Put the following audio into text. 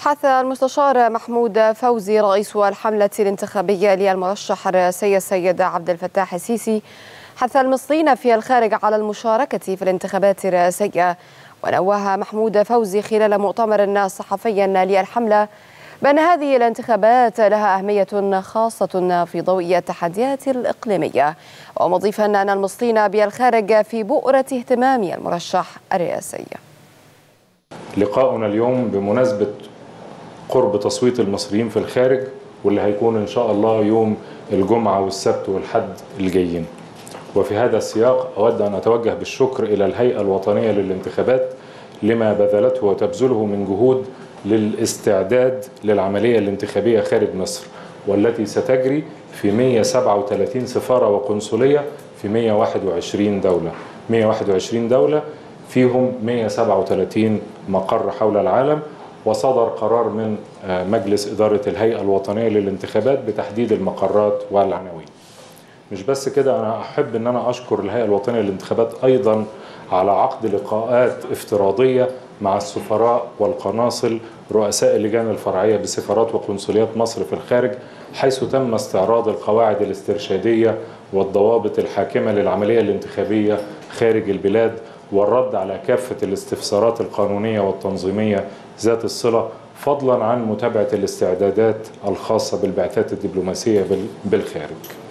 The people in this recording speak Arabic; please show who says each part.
Speaker 1: حث المستشار محمود فوزي رئيس الحملة الانتخابية للمرشح الرئاسي السيد عبد الفتاح السيسي حث المصريين في الخارج على المشاركة في الانتخابات الرئاسية. ونوه محمود فوزي خلال مؤتمر صحفي للحملة بأن هذه الانتخابات لها أهمية خاصة في ضوء التحديات الإقليمية، ومضيفا أن المصريين بالخارج في بؤرة اهتمام المرشح الرئاسي.
Speaker 2: لقاؤنا اليوم بمناسبة قرب تصويت المصريين في الخارج، واللي هيكون إن شاء الله يوم الجمعة والسبت والحد الجايين. وفي هذا السياق أود أن أتوجه بالشكر إلى الهيئة الوطنية للانتخابات لما بذلته وتبذله من جهود للاستعداد للعملية الانتخابية خارج مصر، والتي ستجري في 137 سفارة وقنصلية في 121 دولة. 121 دولة فيهم 137 مقر حول العالم. وصدر قرار من مجلس إدارة الهيئة الوطنية للانتخابات بتحديد المقرات والعناوين. مش بس كده، أنا أحب أن أنا أشكر الهيئة الوطنية للانتخابات أيضا على عقد لقاءات افتراضية مع السفراء والقناصل رؤساء اللجان الفرعية بسفارات وقنصليات مصر في الخارج، حيث تم استعراض القواعد الاسترشادية والضوابط الحاكمة للعملية الانتخابية خارج البلاد، والرد على كافة الاستفسارات القانونية والتنظيمية ذات الصلة، فضلا عن متابعة الاستعدادات الخاصة بالبعثات الدبلوماسية بالخارج.